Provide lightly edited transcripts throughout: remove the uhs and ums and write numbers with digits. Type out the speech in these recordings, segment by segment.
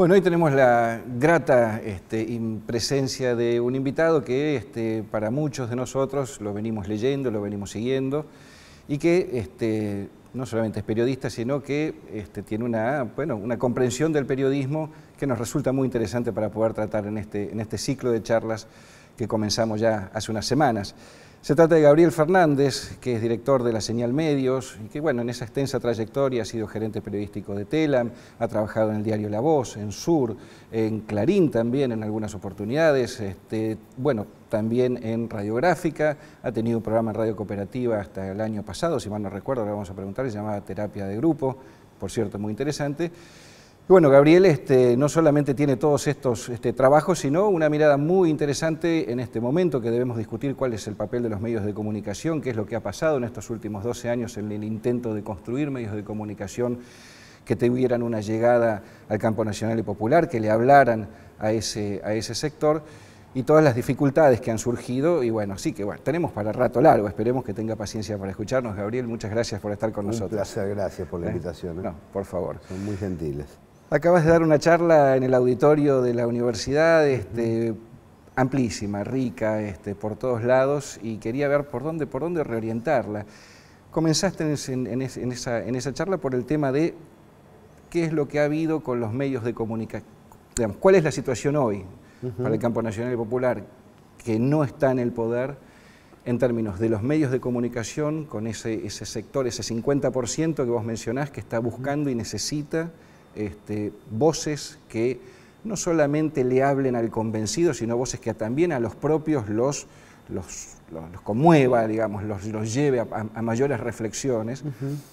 Bueno, hoy tenemos la grata presencia de un invitado que para muchos de nosotros lo venimos leyendo, lo venimos siguiendo y que no solamente es periodista, sino que tiene una comprensión del periodismo que nos resulta muy interesante para poder tratar en este ciclo de charlas que comenzamos ya hace unas semanas. Se trata de Gabriel Fernández, que es director de La Señal Medios, y que en esa extensa trayectoria ha sido gerente periodístico de Telam, ha trabajado en el diario La Voz, en Sur, en Clarín también en algunas oportunidades, también en Radiográfica, ha tenido un programa en Radio Cooperativa hasta el año pasado, si mal no recuerdo, le vamos a preguntar, se llamaba Terapia de Grupo, por cierto, muy interesante. Y bueno, Gabriel no solamente tiene todos estos trabajos, sino una mirada muy interesante en este momento que debemos discutir cuál es el papel de los medios de comunicación, qué es lo que ha pasado en estos últimos 12 años en el intento de construir medios de comunicación que tuvieran una llegada al campo nacional y popular, que le hablaran a ese sector y todas las dificultades que han surgido. Y tenemos para rato largo, esperemos que tenga paciencia para escucharnos. Gabriel, muchas gracias por estar con nosotros. Un placer, gracias por la invitación. No, por favor. Son muy gentiles. Acabas de dar una charla en el auditorio de la universidad, amplísima, rica, por todos lados, y quería ver por dónde reorientarla. Comenzaste en esa charla por el tema de qué es lo que ha habido con los medios de comunicación, cuál es la situación hoy para el campo nacional y popular que no está en el poder en términos de los medios de comunicación, con ese sector, ese 50% que vos mencionás que está buscando y necesita voces que no solamente le hablen al convencido, sino voces que también a los propios los conmueva, digamos, los lleve a mayores reflexiones.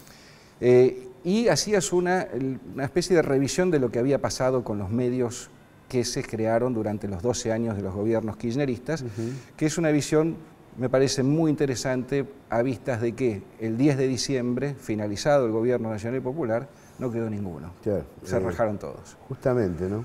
Y hacías una especie de revisión de lo que había pasado con los medios que se crearon durante los 12 años de los gobiernos kirchneristas, que es una visión, me parece muy interesante, a vistas de que el 10 de diciembre, finalizado el gobierno nacional y popular, no quedó ninguno. Claro, se rajaron todos. Justamente, ¿no?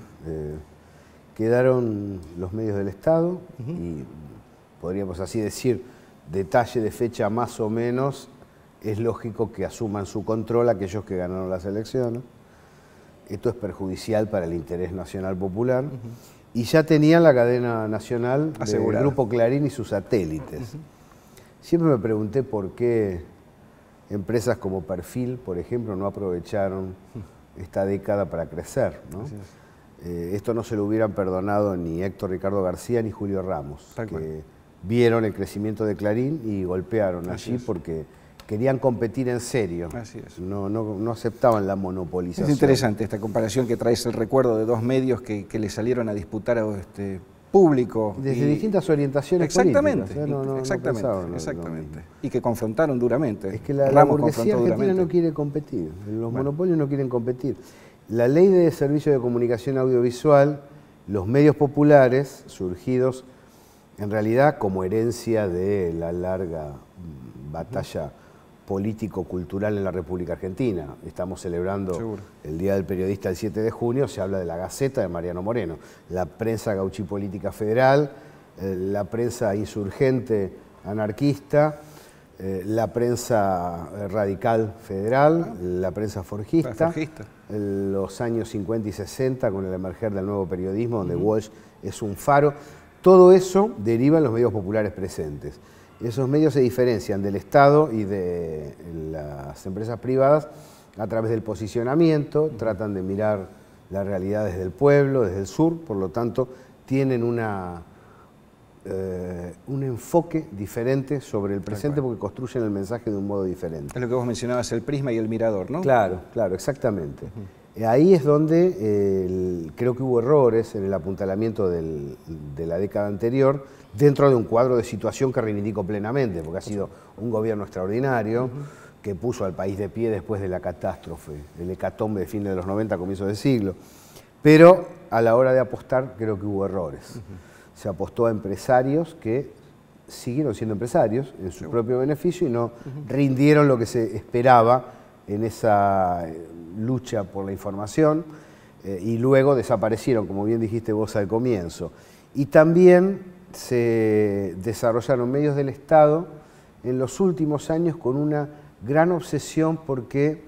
Quedaron los medios del Estado y podríamos así decir, detalle de fecha más o menos, es lógico que asuman su control aquellos que ganaron las elecciones. Esto es perjudicial para el interés nacional popular. Y ya tenían la cadena nacional del Grupo Clarín y sus satélites. Siempre me pregunté por qué empresas como Perfil, por ejemplo, no aprovecharon esta década para crecer, ¿no? Esto no se lo hubieran perdonado ni Héctor Ricardo García ni Julio Ramos, que vieron el crecimiento de Clarín y golpearon allí porque querían competir en serio. Así es. No aceptaban la monopolización. Es interesante esta comparación que traes, el recuerdo de dos medios que le salieron a disputar a público. Desde distintas orientaciones políticas. Exactamente. Y que confrontaron duramente. Es que la burguesía argentina no quiere competir, los monopolios no quieren competir. La ley de servicio de comunicación audiovisual, los medios populares surgidos en realidad como herencia de la larga batalla político-cultural en la República Argentina. Estamos celebrando el Día del Periodista el 7 de junio, se habla de la Gaceta de Mariano Moreno, la prensa gauchipolítica federal, la prensa insurgente anarquista, la prensa radical federal, la prensa forjista, los años 50 y 60 con el emerger del nuevo periodismo, donde Walsh es un faro. Todo eso deriva en los medios populares presentes. Esos medios se diferencian del Estado y de las empresas privadas a través del posicionamiento, tratan de mirar la realidad desde el pueblo, desde el sur, por lo tanto tienen un enfoque diferente sobre el presente porque construyen el mensaje de un modo diferente. Es lo que vos mencionabas, el prisma y el mirador, ¿no? Claro, exactamente. Ahí es donde creo que hubo errores en el apuntalamiento de la década anterior, dentro de un cuadro de situación que reivindico plenamente, porque ha sido un gobierno extraordinario que puso al país de pie después de la catástrofe, el hecatombe de fines de los 90, comienzos del siglo. Pero a la hora de apostar creo que hubo errores. Se apostó a empresarios que siguieron siendo empresarios en su propio beneficio y no rindieron lo que se esperaba en esa lucha por la información y luego desaparecieron, como bien dijiste vos al comienzo. Y también se desarrollaron medios del Estado en los últimos años con una gran obsesión porque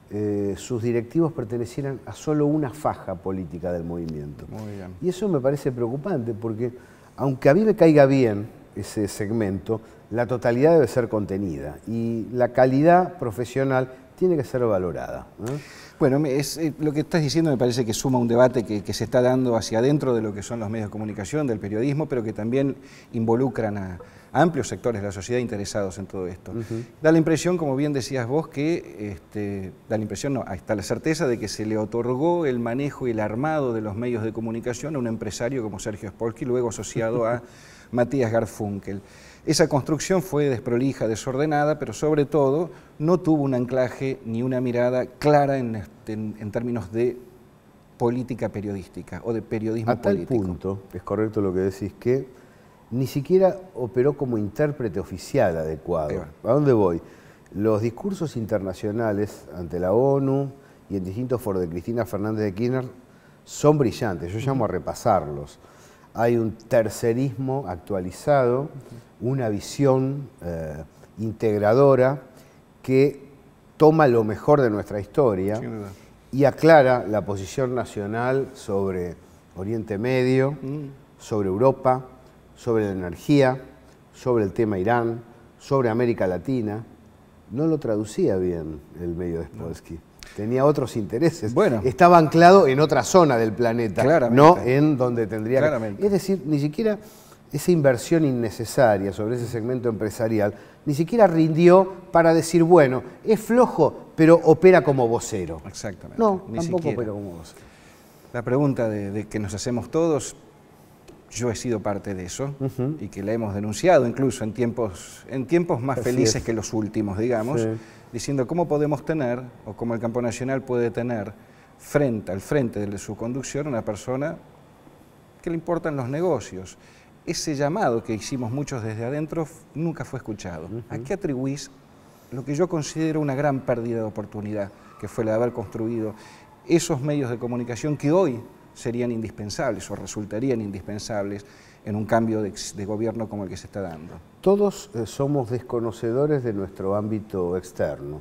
sus directivos pertenecieran a solo una faja política del movimiento. Muy bien. Y eso me parece preocupante porque, aunque a mí me caiga bien ese segmento, la totalidad debe ser contenida y la calidad profesional tiene que ser valorada. Bueno, lo que estás diciendo me parece que suma un debate que se está dando hacia adentro de lo que son los medios de comunicación, del periodismo, pero que también involucran a amplios sectores de la sociedad interesados en todo esto. Da la impresión, como bien decías vos, que, da la impresión, no, está la certeza de que se le otorgó el manejo y el armado de los medios de comunicación a un empresario como Sergio Spolsky, luego asociado a Matías Garfunkel. Esa construcción fue desprolija, desordenada, pero sobre todo no tuvo un anclaje ni una mirada clara en términos de política periodística o de periodismo político. A tal punto, es correcto lo que decís, que ni siquiera operó como intérprete oficial adecuado. ¿A dónde voy? Los discursos internacionales ante la ONU y en distintos foros de Cristina Fernández de Kirchner son brillantes, yo llamo a repasarlos. Hay un tercerismo actualizado, una visión integradora que toma lo mejor de nuestra historia y aclara la posición nacional sobre Oriente Medio, sobre Europa, sobre la energía, sobre el tema Irán, sobre América Latina. No lo traducía bien el medio de Spolsky. Tenía otros intereses. Bueno, estaba anclado en otra zona del planeta, no en donde tendría que... Es decir, ni siquiera esa inversión innecesaria sobre ese segmento empresarial, ni siquiera rindió para decir, bueno, es flojo, pero opera como vocero. Exactamente. No, tampoco opera como vocero. La pregunta de que nos hacemos todos, yo he sido parte de eso y que la hemos denunciado incluso en tiempos más felices que los últimos, digamos, diciendo cómo podemos tener, o cómo el Campo Nacional puede tener al frente de su conducción una persona que le importan los negocios. Ese llamado que hicimos muchos desde adentro nunca fue escuchado. ¿A qué atribuís lo que yo considero una gran pérdida de oportunidad, que fue la de haber construido esos medios de comunicación que hoy serían indispensables o resultarían indispensables en un cambio de gobierno como el que se está dando? Todos somos desconocedores de nuestro ámbito externo.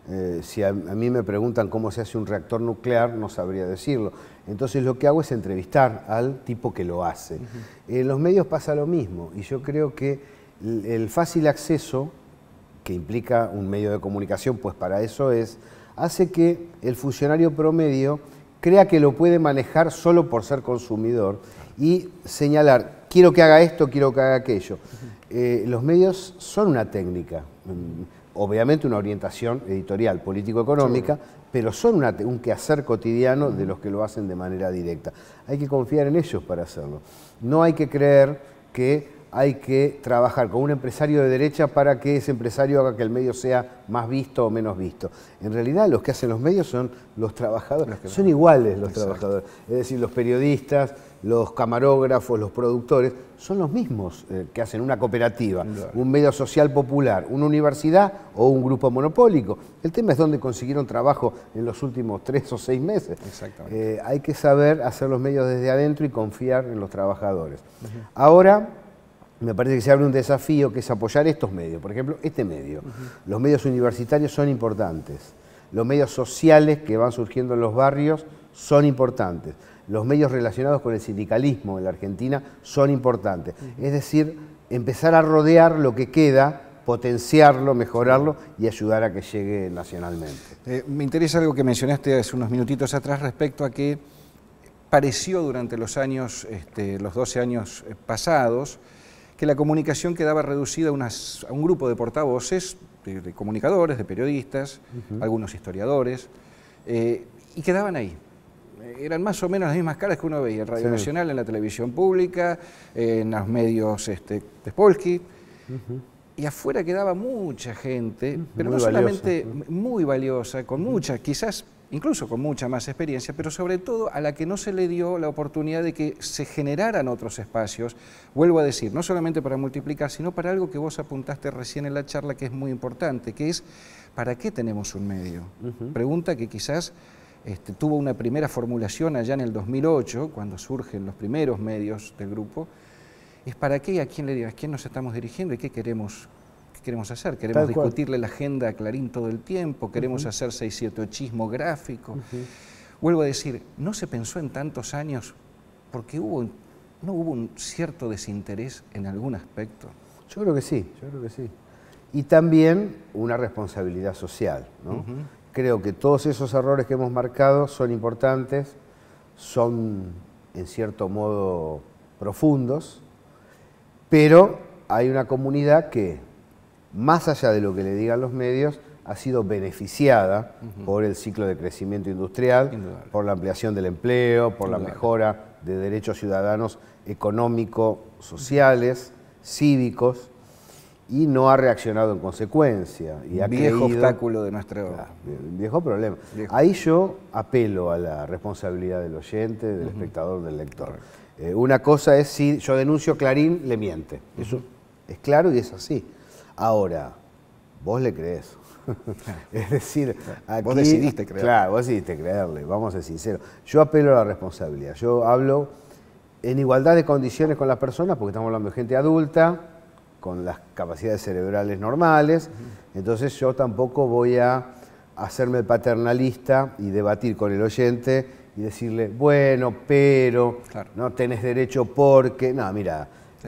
Si a mí me preguntan cómo se hace un reactor nuclear, no sabría decirlo. Entonces lo que hago es entrevistar al tipo que lo hace. En los medios pasa lo mismo y yo creo que el fácil acceso, que implica un medio de comunicación, pues para eso es, hace que el funcionario promedio crea que lo puede manejar solo por ser consumidor y señalar, quiero que haga esto, quiero que haga aquello. Los medios son una técnica, obviamente una orientación editorial, político-económica, pero son un quehacer cotidiano de los que lo hacen de manera directa. Hay que confiar en ellos para hacerlo. No hay que creer que hay que trabajar con un empresario de derecha para que ese empresario haga que el medio sea más visto o menos visto. En realidad los que hacen los medios son los trabajadores, son iguales los trabajadores. Es decir, los periodistas, los camarógrafos, los productores, son los mismos que hacen una cooperativa, un medio social popular, una universidad o un grupo monopólico. El tema es dónde consiguieron trabajo en los últimos 3 o 6 meses. Hay que saber hacer los medios desde adentro y confiar en los trabajadores. Ahora, me parece que se abre un desafío que es apoyar estos medios. Por ejemplo, este medio. Los medios universitarios son importantes. Los medios sociales que van surgiendo en los barrios son importantes. Los medios relacionados con el sindicalismo en la Argentina son importantes. Es decir, empezar a rodear lo que queda, potenciarlo, mejorarlo y ayudar a que llegue nacionalmente. Me interesa algo que mencionaste hace unos minutitos atrás respecto a que pareció durante los años, los 12 años pasados, que la comunicación quedaba reducida a un grupo de portavoces, de comunicadores, de periodistas, algunos historiadores, y quedaban ahí. Eran más o menos las mismas caras que uno veía en Radio Nacional, en la televisión pública, en los medios de Spolsky, y afuera quedaba mucha gente, pero no solamente muy valiosa, con mucha, quizás incluso con mucha más experiencia, pero sobre todo a la que no se le dio la oportunidad de que se generaran otros espacios, vuelvo a decir, no solamente para multiplicar, sino para algo que vos apuntaste recién en la charla que es muy importante, que es ¿para qué tenemos un medio? Pregunta que quizás tuvo una primera formulación allá en el 2008, cuando surgen los primeros medios del grupo, es ¿para qué y a quién nos estamos dirigiendo y qué queremos queremos hacer. Queremos discutirle la agenda a Clarín todo el tiempo, queremos hacer 678ismo gráfico. Vuelvo a decir, no se pensó en tantos años porque no hubo un cierto desinterés en algún aspecto. Yo creo que sí, yo creo que sí. Y también una responsabilidad social, ¿no? Creo que todos esos errores que hemos marcado son importantes, son en cierto modo profundos, pero hay una comunidad que, más allá de lo que le digan los medios, ha sido beneficiada por el ciclo de crecimiento industrial, por la ampliación del empleo, por la mejora de derechos ciudadanos económicos, sociales, cívicos, y no ha reaccionado en consecuencia. Y ha viejo obstáculo de nuestro... viejo problema. Ahí yo apelo a la responsabilidad del oyente, del espectador, del lector. Una cosa es si yo denuncio Clarín, le miente. Eso es claro y es así. Ahora, vos le creés. Es decir, aquí, vos decidiste creerle. Claro, vos decidiste creerle, vamos a ser sinceros. Yo apelo a la responsabilidad. Yo hablo en igualdad de condiciones con las personas, porque estamos hablando de gente adulta, con las capacidades cerebrales normales, entonces yo tampoco voy a hacerme paternalista y debatir con el oyente y decirle, bueno, pero, no tenés derecho porque... No, mira,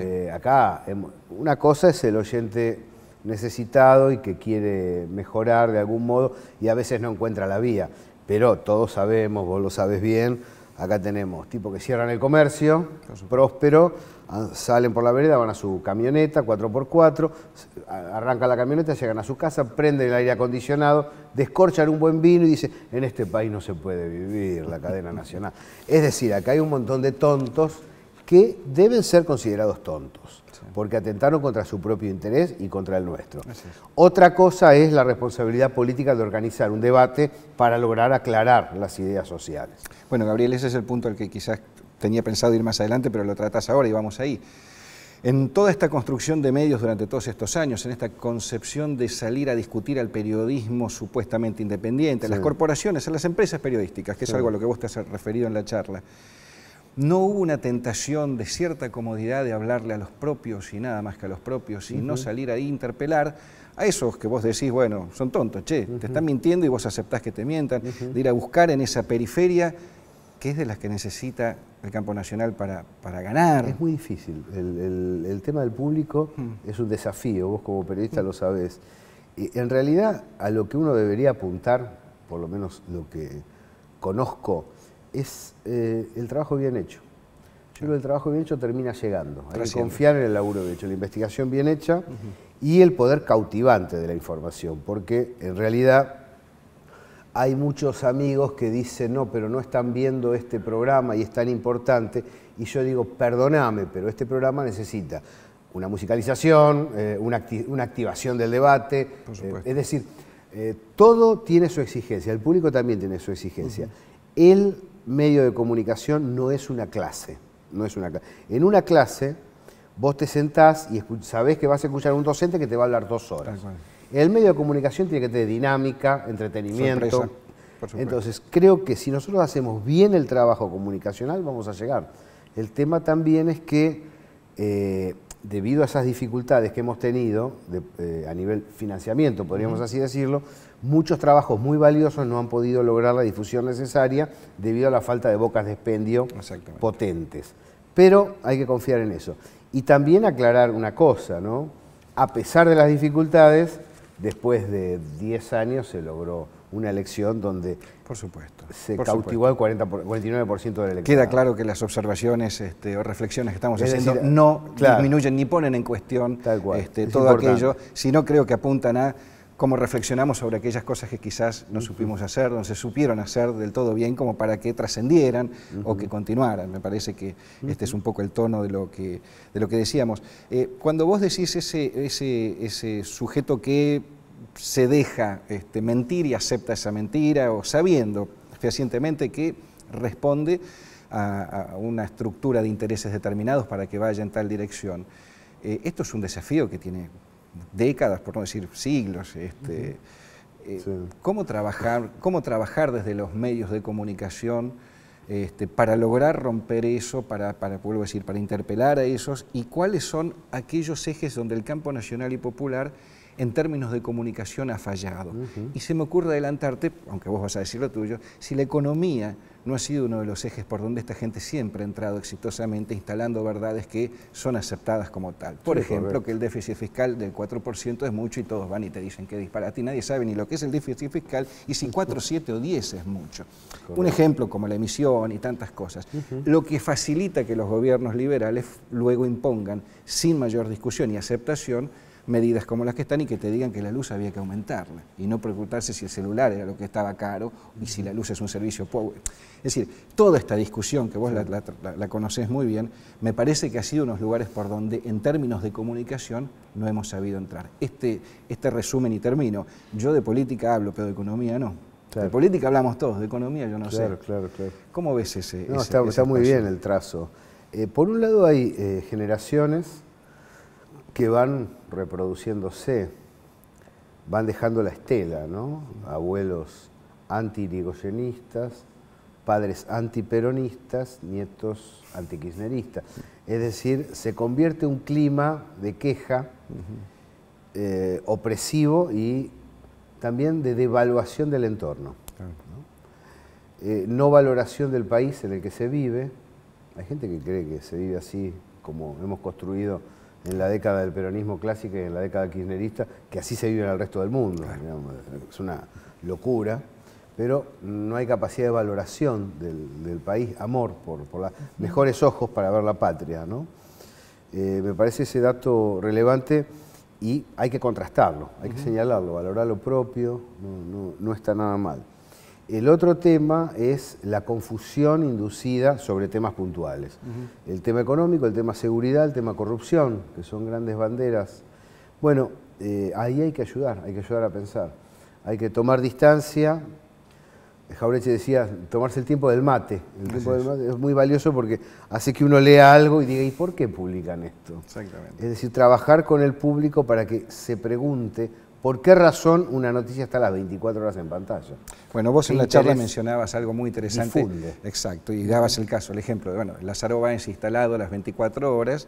acá una cosa es el oyente necesitado y que quiere mejorar de algún modo y a veces no encuentra la vía, pero todos sabemos, vos lo sabes bien, acá tenemos tipos que cierran el comercio, próspero, salen por la vereda, van a su camioneta 4x4, arrancan la camioneta, llegan a su casa, prenden el aire acondicionado, descorchan un buen vino y dicen, en este país no se puede vivir, la cadena nacional. Es decir, acá hay un montón de tontos que deben ser considerados tontos, porque atentaron contra su propio interés y contra el nuestro. Otra cosa es la responsabilidad política de organizar un debate para lograr aclarar las ideas sociales. Bueno, Gabriel, ese es el punto al que quizás tenía pensado ir más adelante, pero lo tratás ahora y vamos ahí. En toda esta construcción de medios durante todos estos años, en esta concepción de salir a discutir al periodismo supuestamente independiente, a las corporaciones, a las empresas periodísticas, que es algo a lo que vos te has referido en la charla, ¿no hubo una tentación de cierta comodidad de hablarle a los propios y nada más que a los propios y no salir ahí a interpelar a esos que vos decís, bueno, son tontos, che, te están mintiendo y vos aceptás que te mientan, de ir a buscar en esa periferia que es de las que necesita el campo nacional para ganar? Es muy difícil. El tema del público es un desafío, vos como periodista lo sabés. Y en realidad, a lo que uno debería apuntar, por lo menos lo que conozco, es el trabajo bien hecho. Yo creo que el trabajo bien hecho termina llegando. Hay que confiar en el laburo bien hecho, la investigación bien hecha y el poder cautivante de la información, porque en realidad hay muchos amigos que dicen, no, pero no están viendo este programa y es tan importante, y yo digo, perdóname, pero este programa necesita una musicalización, una activación del debate, es decir, todo tiene su exigencia, el público también tiene su exigencia. El medio de comunicación no es una clase, no es una clase. En una clase vos te sentás y sabés que vas a escuchar a un docente que te va a hablar 2 horas. El medio de comunicación tiene que tener dinámica, entretenimiento. Sorpresa, entonces, creo que si nosotros hacemos bien el trabajo comunicacional, vamos a llegar. El tema también es que, debido a esas dificultades que hemos tenido a nivel financiamiento, podríamos así decirlo, muchos trabajos muy valiosos no han podido lograr la difusión necesaria debido a la falta de bocas de expendio potentes. Pero hay que confiar en eso. Y también aclarar una cosa, ¿no? A pesar de las dificultades, después de 10 años se logró una elección donde se cautivó el 49% del electorado. Queda claro que las observaciones o reflexiones que estamos haciendo no disminuyen ni ponen en cuestión todo aquello, sino creo que apuntan a cómo reflexionamos sobre aquellas cosas que quizás no supimos hacer, no se supieron hacer del todo bien como para que trascendieran o que continuaran. Me parece que este es un poco el tono de lo que decíamos. Cuando vos decís ese sujeto que se deja mentir y acepta esa mentira, o sabiendo fehacientemente que responde a una estructura de intereses determinados para que vaya en tal dirección, esto es un desafío que tiene décadas, por no decir siglos. ¿Cómo trabajar desde los medios de comunicación para lograr romper eso, vuelvo a decir, para interpelar a esos? ¿Y cuáles son aquellos ejes donde el campo nacional y popular en términos de comunicación ha fallado. Y se me ocurre adelantarte, aunque vos vas a decir lo tuyo, si la economía no ha sido uno de los ejes por donde esta gente siempre ha entrado exitosamente instalando verdades que son aceptadas como tal. Por ejemplo, que el déficit fiscal del 4% es mucho y todos van y te dicen que es disparate y nadie sabe ni lo que es el déficit fiscal y si 4, 7 o 10 es mucho. Un ejemplo como la emisión y tantas cosas. Lo que facilita que los gobiernos liberales luego impongan sin mayor discusión y aceptación medidas como las que están y que te digan que la luz había que aumentarla y no preguntarse si el celular era lo que estaba caro y si la luz es un servicio pobre. Es decir, toda esta discusión que vos la conocés muy bien, me parece que ha sido unos lugares por donde en términos de comunicación no hemos sabido entrar. Este resumen y termino. Yo de política hablo, pero de economía no. Claro. De política hablamos todos, de economía yo no sé. Claro. ¿Cómo ves ese? No, está muy bien el trazo. Por un lado hay generaciones que van reproduciéndose, van dejando la estela, ¿no? Abuelos anti-irigoyenistas, padres antiperonistas, nietos antikirchneristas. Es decir, se convierte un clima de queja opresivo y también de devaluación del entorno. No valoración del país en el que se vive. Hay gente que cree que se vive así como hemos construido en la década del peronismo clásico y en la década kirchnerista, que así se vive en el resto del mundo. Digamos, es una locura, pero no hay capacidad de valoración del país, amor por los mejores ojos para ver la patria, ¿no? Me parece ese dato relevante y hay que contrastarlo, hay que señalarlo, valorar lo propio, no está nada mal. El otro tema es la confusión inducida sobre temas puntuales. El tema económico, el tema seguridad, el tema corrupción, que son grandes banderas. Bueno, ahí hay que ayudar a pensar. Hay que tomar distancia. Jauretche decía, tomarse el tiempo del mate. El tiempo del mate es muy valioso porque hace que uno lea algo y diga, ¿y por qué publican esto? Exactamente. Es decir, trabajar con el público para que se pregunte ¿por qué razón una noticia está a las 24 horas en pantalla? Bueno, vos en la charla mencionabas algo muy interesante. Difunde. Exacto, y dabas el caso, el ejemplo de, bueno, Lázaro Báez instalado a las 24 horas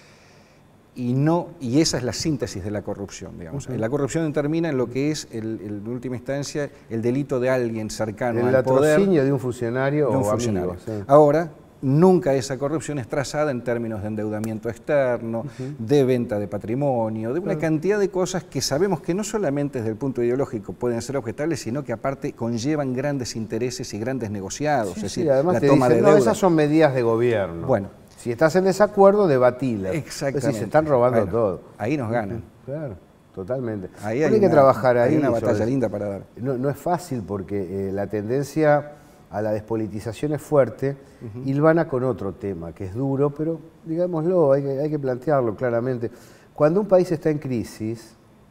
y esa es la síntesis de la corrupción, digamos. La corrupción determina en lo que es, en última instancia, el delito de alguien cercano al poder. El latrocinio de un funcionario o amigo. Sí. Ahora, nunca esa corrupción es trazada en términos de endeudamiento externo, de venta de patrimonio, de una cantidad de cosas que sabemos que no solamente desde el punto ideológico pueden ser objetables, sino que aparte conllevan grandes intereses y grandes negociados. Es decir, además la toma de deuda. No, esas son medidas de gobierno. Bueno, si estás en desacuerdo, debatilas. Exactamente. Si se están robando todo. Ahí nos ganan. Claro, totalmente. Ahí hay que trabajar ahí. Hay una batalla linda para dar. No es fácil porque la tendencia a la despolitización es fuerte, hilvana con otro tema, que es duro, pero digámoslo, hay que plantearlo claramente. Cuando un país está en crisis,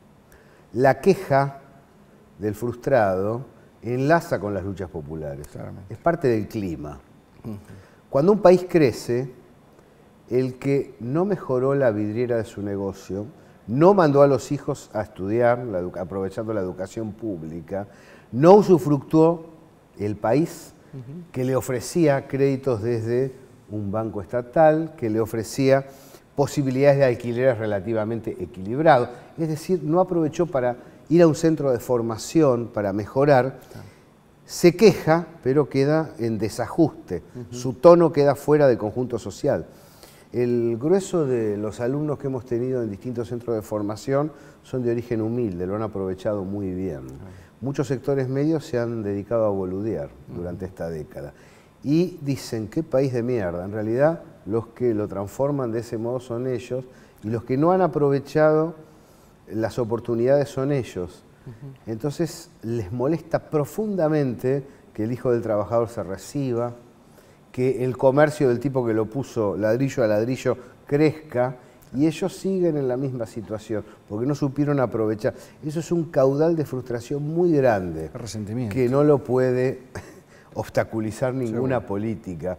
la queja del frustrado enlaza con las luchas populares. Claramente. Es parte del clima. Cuando un país crece, el que no mejoró la vidriera de su negocio, no mandó a los hijos a estudiar, aprovechando la educación pública, no usufructuó el país que le ofrecía créditos desde un banco estatal, que le ofrecía posibilidades de alquileres relativamente equilibrados. Es decir, no aprovechó para ir a un centro de formación, para mejorar. Se queja, pero queda en desajuste. Su tono queda fuera del conjunto social. El grueso de los alumnos que hemos tenido en distintos centros de formación son de origen humilde, lo han aprovechado muy bien. Muchos sectores medios se han dedicado a boludear durante esta década. Y dicen, qué país de mierda. En realidad, los que lo transforman de ese modo son ellos, y los que no han aprovechado las oportunidades son ellos. Entonces, les molesta profundamente que el hijo del trabajador se reciba, que el comercio del tipo que lo puso ladrillo a ladrillo crezca, y ellos siguen en la misma situación, porque no supieron aprovechar. Eso es un caudal de frustración muy grande, resentimiento, que no lo puede obstaculizar ninguna política.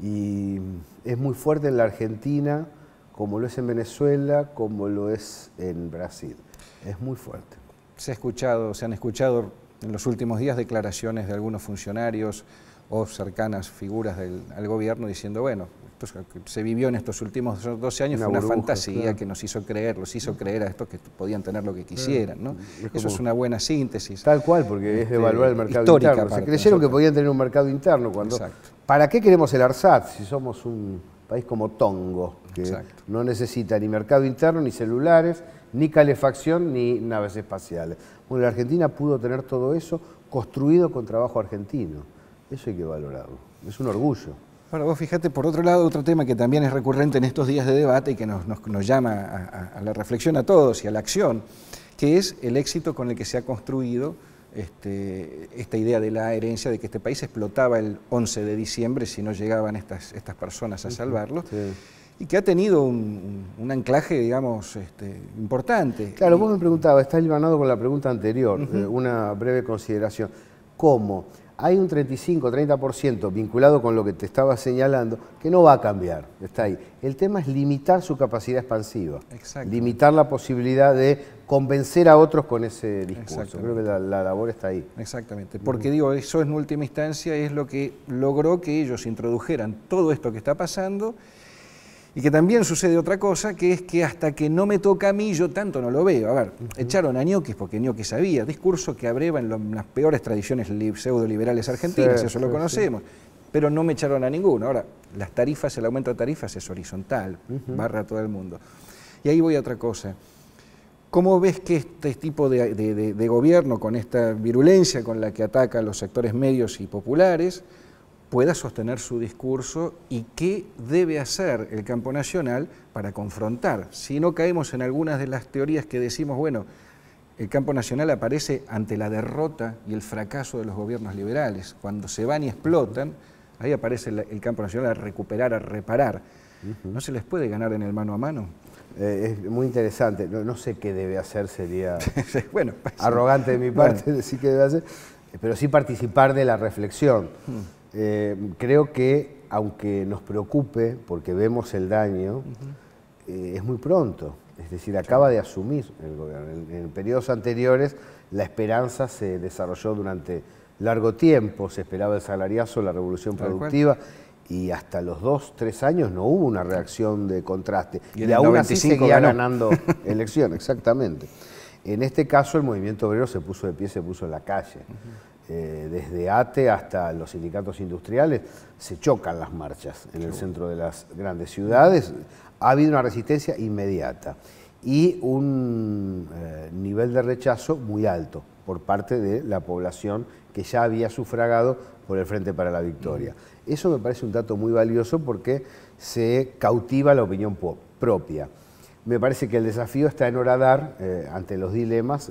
Y es muy fuerte en la Argentina, como lo es en Venezuela, como lo es en Brasil. Es muy fuerte. Se han escuchado en los últimos días declaraciones de algunos funcionarios o cercanas figuras al gobierno diciendo, bueno, se vivió en estos últimos 12 años fue una burbuja, fantasía, claro, que los hizo creer a estos que podían tener lo que quisieran, ¿no? Eso es una buena síntesis. Tal cual, porque es devaluar el mercado interno. Se creyeron que podían tener un mercado interno cuando... Exacto. ¿Para qué queremos el ARSAT si somos un país como Tongo, que Exacto. no necesita ni mercado interno, ni celulares, ni calefacción, ni naves espaciales? Bueno, la Argentina pudo tener todo eso construido con trabajo argentino. Eso hay que valorarlo. Es un orgullo. Ahora, vos fíjate, por otro lado, otro tema que también es recurrente en estos días de debate y que nos llama a la reflexión a todos y a la acción, que es el éxito con el que se ha construido esta idea de la herencia, de que este país explotaba el 11 de diciembre si no llegaban estas personas a salvarlo, sí, y que ha tenido un anclaje, digamos, importante. Claro, vos me preguntabas, está hilvanado con la pregunta anterior, una breve consideración. ¿Cómo? Hay un 35-30% vinculado con lo que te estaba señalando que no va a cambiar, está ahí. El tema es limitar su capacidad expansiva, limitar la posibilidad de convencer a otros con ese discurso. Creo que la labor está ahí. Exactamente, porque digo, eso en última instancia es lo que logró que ellos introdujeran todo esto que está pasando. Y que también sucede otra cosa, que es que hasta que no me toca a mí, yo tanto no lo veo. A ver, echaron a Ñoquis porque Ñoquis sabía, discurso que abreva en las peores tradiciones pseudo-liberales argentinas, eso lo conocemos, pero no me echaron a ninguno. Ahora, las tarifas, el aumento de tarifas es horizontal, barra a todo el mundo. Y ahí voy a otra cosa. ¿Cómo ves que este tipo de gobierno, con esta virulencia con la que ataca a los sectores medios y populares, pueda sostener su discurso y qué debe hacer el campo nacional para confrontar? Si no caemos en algunas de las teorías que decimos, bueno, el campo nacional aparece ante la derrota y el fracaso de los gobiernos liberales. Cuando se van y explotan, ahí aparece el campo nacional a recuperar, a reparar. ¿No se les puede ganar en el mano a mano? Es muy interesante. No sé qué debe hacer, sería bueno, arrogante de mi parte decir qué debe hacer, pero sí participar de la reflexión. Creo que, aunque nos preocupe, porque vemos el daño, es muy pronto. Es decir, acaba de asumir el gobierno. En periodos anteriores, la esperanza se desarrolló durante largo tiempo. Se esperaba el salariazo, la revolución productiva, y hasta los 2-3 años no hubo una reacción de contraste. Y aún así seguía ganando elecciones, exactamente. En este caso, el movimiento obrero se puso de pie, se puso en la calle. Desde ATE hasta los sindicatos industriales se chocan las marchas en el centro de las grandes ciudades. Ha habido una resistencia inmediata y un nivel de rechazo muy alto por parte de la población que ya había sufragado por el Frente para la Victoria. Eso me parece un dato muy valioso porque se cautiva la opinión propia. Me parece que el desafío está en horadar, ante los dilemas,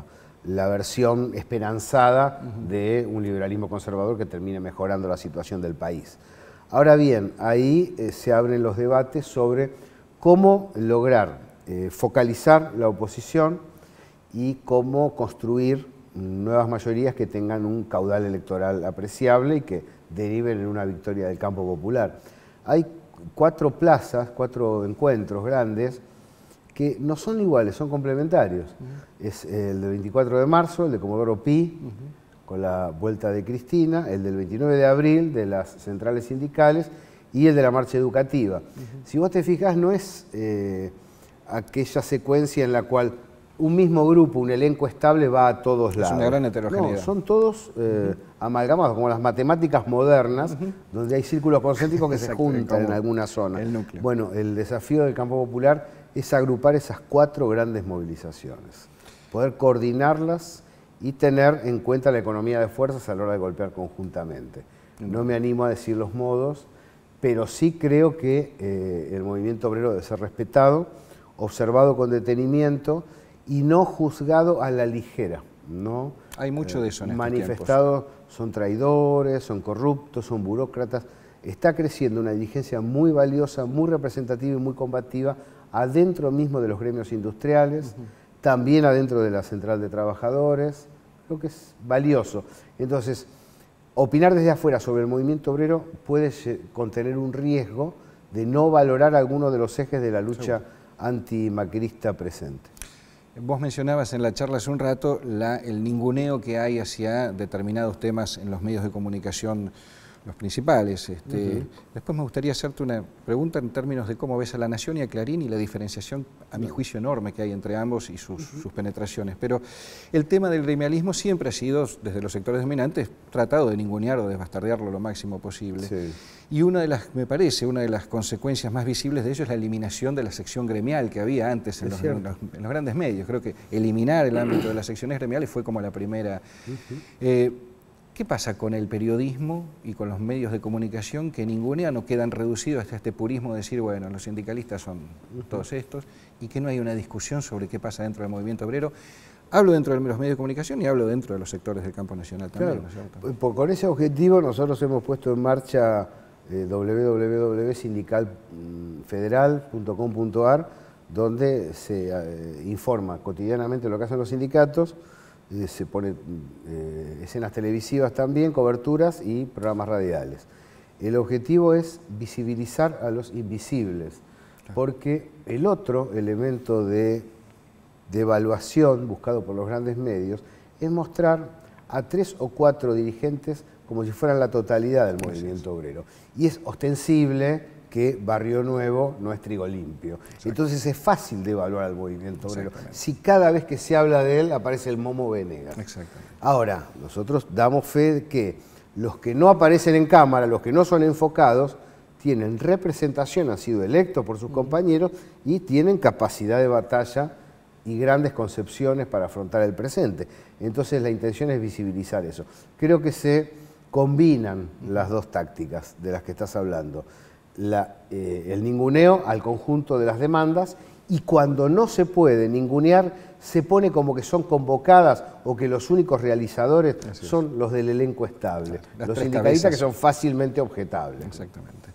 la versión esperanzada de un liberalismo conservador que termine mejorando la situación del país. Ahora bien, ahí se abren los debates sobre cómo lograr focalizar la oposición y cómo construir nuevas mayorías que tengan un caudal electoral apreciable y que deriven en una victoria del campo popular. Hay 4 plazas, 4 encuentros grandes que no son iguales, son complementarios. Es el del 24 de marzo, el de Comodoro Pi, con la vuelta de Cristina, el del 29 de abril, de las centrales sindicales, y el de la marcha educativa. Si vos te fijás, no es aquella secuencia en la cual un mismo grupo, un elenco estable, va a todos lados. Es una gran heterogeneidad. No, son todos amalgamados, como las matemáticas modernas, donde hay círculos concéntricos que se juntan en alguna zona. El núcleo. Bueno, el desafío del campo popular es agrupar esas 4 grandes movilizaciones, poder coordinarlas y tener en cuenta la economía de fuerzas a la hora de golpear conjuntamente. No me animo a decir los modos, pero sí creo que el movimiento obrero debe ser respetado, observado con detenimiento y no juzgado a la ligera. ¿No? Hay mucho de eso en estos manifestados tiempos. Son traidores, son corruptos, son burócratas. Está creciendo una dirigencia muy valiosa, muy representativa y muy combativa adentro mismo de los gremios industriales, también adentro de la Central de Trabajadores. Creo que es valioso. Entonces, opinar desde afuera sobre el movimiento obrero puede contener un riesgo de no valorar alguno de los ejes de la lucha antimacrista presente. Vos mencionabas en la charla hace un rato el ninguneo que hay hacia determinados temas en los medios de comunicación los principales. Después me gustaría hacerte una pregunta en términos de cómo ves a La Nación y a Clarín y la diferenciación, a mi juicio, enorme que hay entre ambos y sus penetraciones. Pero el tema del gremialismo siempre ha sido, desde los sectores dominantes, tratado de ningunear o de bastardearlo lo máximo posible. Sí. Y me parece, una de las consecuencias más visibles de ello es la eliminación de la sección gremial que había antes en los grandes medios. Creo que eliminar el ámbito de las secciones gremiales fue como la primera. ¿Qué pasa con el periodismo y con los medios de comunicación que ningunean o quedan reducidos hasta este purismo de decir, bueno, los sindicalistas son todos estos, y que no hay una discusión sobre qué pasa dentro del movimiento obrero? Hablo dentro de los medios de comunicación y hablo dentro de los sectores del campo nacional también, ¿no es cierto? Con ese objetivo nosotros hemos puesto en marcha www.sindicalfederal.com.ar, donde se informa cotidianamente lo que hacen los sindicatos. Se ponen escenas televisivas también, coberturas y programas radiales. El objetivo es visibilizar a los invisibles, porque el otro elemento de evaluación buscado por los grandes medios es mostrar a 3 o 4 dirigentes como si fueran la totalidad del movimiento obrero. Y es ostensible que Barrio Nuevo no es trigo limpio. Entonces es fácil de evaluar al movimiento obrero si cada vez que se habla de él aparece el Momo Venegas. Ahora, nosotros damos fe de que los que no aparecen en cámara, los que no son enfocados, tienen representación, han sido electos por sus compañeros y tienen capacidad de batalla y grandes concepciones para afrontar el presente. Entonces la intención es visibilizar eso. Creo que se combinan las dos tácticas de las que estás hablando. El ninguneo al conjunto de las demandas, y cuando no se puede ningunear se pone como que son convocadas o que los únicos realizadores son los del elenco estable, los sindicalistas que son fácilmente objetables. Exactamente.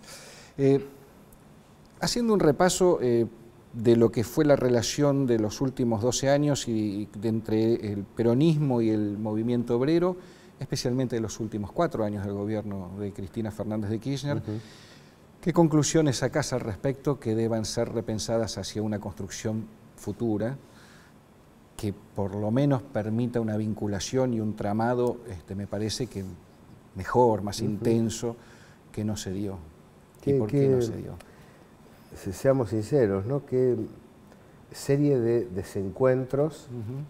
Haciendo un repaso de lo que fue la relación de los últimos 12 años entre el peronismo y el movimiento obrero, especialmente de los últimos 4 años del gobierno de Cristina Fernández de Kirchner, ¿qué conclusiones sacás al respecto que deban ser repensadas hacia una construcción futura que por lo menos permita una vinculación y un tramado, me parece que mejor, más intenso, que no se dio? ¿Y por qué no se dio? Seamos sinceros, ¿no? Qué serie de desencuentros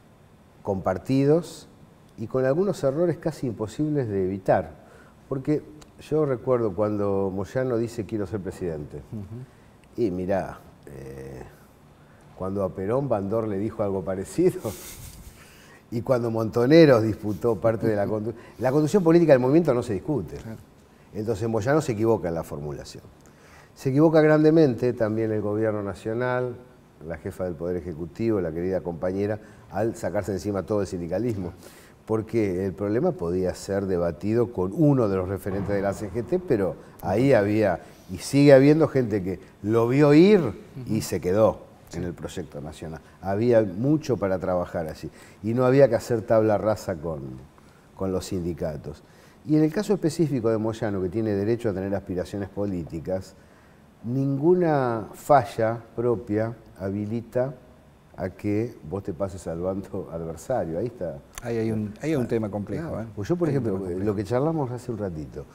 compartidos y con algunos errores casi imposibles de evitar. Porque yo recuerdo cuando Moyano dice quiero ser presidente. Y mirá, cuando a Perón Bandor le dijo algo parecido, y cuando Montoneros disputó parte de la conducción política del movimiento no se discute. Entonces Moyano se equivoca en la formulación. Se equivoca grandemente también el gobierno nacional, la jefa del Poder Ejecutivo, la querida compañera, al sacarse encima todo el sindicalismo. Porque el problema podía ser debatido con uno de los referentes de la CGT, pero ahí había y sigue habiendo gente que lo vio ir y se quedó en el proyecto nacional. Había mucho para trabajar así y no había que hacer tabla rasa con los sindicatos. Y en el caso específico de Moyano, que tiene derecho a tener aspiraciones políticas, ninguna falla propia habilita a que vos te pases al bando adversario. Ahí está. Ahí hay un tema complejo. Claro. Pues yo, por ejemplo, lo que charlamos hace un ratito,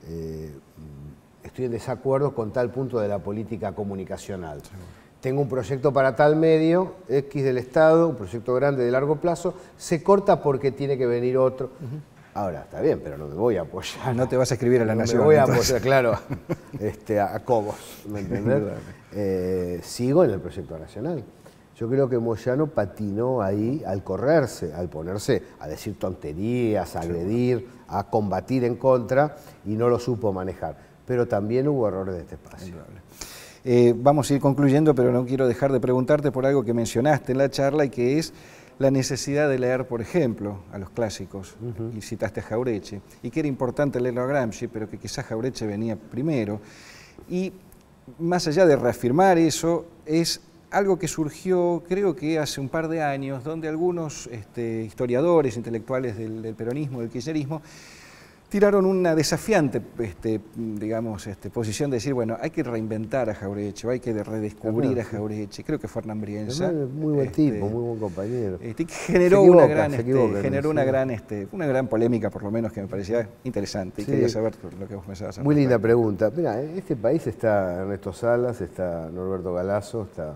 estoy en desacuerdo con tal punto de la política comunicacional. Sí. Tengo un proyecto para tal medio, X del Estado, un proyecto grande de largo plazo, se corta porque tiene que venir otro. Ahora, está bien, pero no me voy a apoyar. No te vas a escribir a La Nación. Me voy a apoyar, claro, a Cobos, ¿me entendés? Sigo en el proyecto nacional. Yo creo que Moyano patinó ahí al correrse, al ponerse a decir tonterías, a agredir, a combatir en contra, y no lo supo manejar. Pero también hubo errores de este espacio. Vamos a ir concluyendo, pero no quiero dejar de preguntarte por algo que mencionaste en la charla y que es la necesidad de leer, por ejemplo, a los clásicos. Y citaste a Jauretche, y que era importante leerlo a Gramsci, pero que quizás Jauretche venía primero. Y más allá de reafirmar eso, es algo que surgió, creo que hace un par de años, donde algunos historiadores, intelectuales del peronismo, del kirchnerismo, tiraron una desafiante digamos, posición de decir, bueno, hay que reinventar a Jauretche, hay que redescubrir a Jauretche. Creo que fue Hernán Brienza. Muy buen tipo, muy buen compañero. Generó una gran polémica, por lo menos, que me parecía interesante. Y quería saber lo que vos pensabas. Muy linda pregunta. Mira, en este país está Ernesto Salas, está Norberto Galazo, está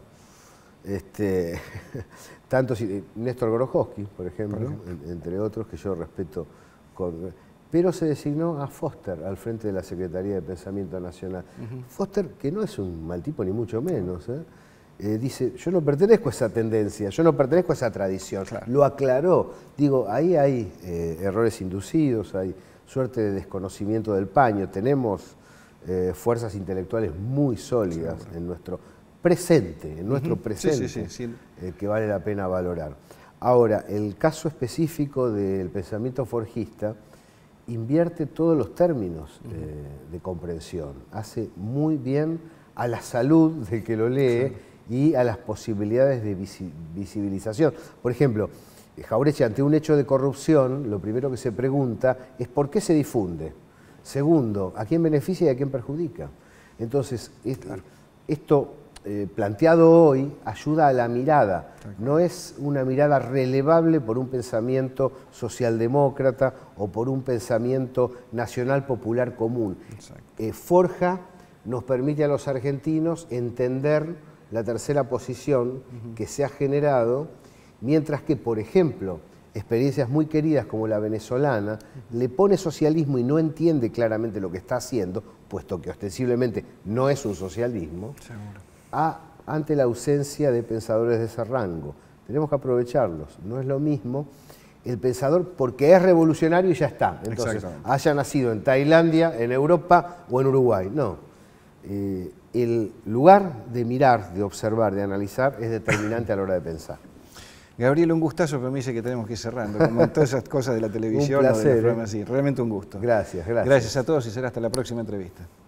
Néstor Grojowski, por ejemplo, entre otros, que yo respeto pero se designó a Foster al frente de la Secretaría de Pensamiento Nacional. Foster, que no es un mal tipo ni mucho menos, dice, yo no pertenezco a esa tendencia, yo no pertenezco a esa tradición. Lo aclaró. Digo, ahí hay errores inducidos, hay suerte de desconocimiento del paño. Tenemos fuerzas intelectuales muy sólidas en nuestro presente, que vale la pena valorar. Ahora, el caso específico del pensamiento forjista invierte todos los términos de comprensión, hace muy bien a la salud del que lo lee y a las posibilidades de visibilización. Por ejemplo, Jauretche, ante un hecho de corrupción, lo primero que se pregunta es ¿por qué se difunde? Segundo, ¿a quién beneficia y a quién perjudica? Entonces, esto planteado hoy ayuda a la mirada, no es una mirada relevable por un pensamiento socialdemócrata o por un pensamiento nacional popular común. Forja nos permite a los argentinos entender la tercera posición que se ha generado, mientras que, por ejemplo, experiencias muy queridas como la venezolana, le pone socialismo y no entiende claramente lo que está haciendo, puesto que ostensiblemente no es un socialismo, ante la ausencia de pensadores de ese rango. Tenemos que aprovecharlos. No es lo mismo el pensador porque es revolucionario y ya está. Entonces, haya nacido en Tailandia, en Europa o en Uruguay. No. El lugar de mirar, de observar, de analizar es determinante a la hora de pensar. Gabriel, un gustazo, pero me dice que tenemos que ir cerrando. Como todas esas cosas de la televisión. Un placer, o de los programas así. Realmente un gusto. Gracias. Gracias a todos y será hasta la próxima entrevista.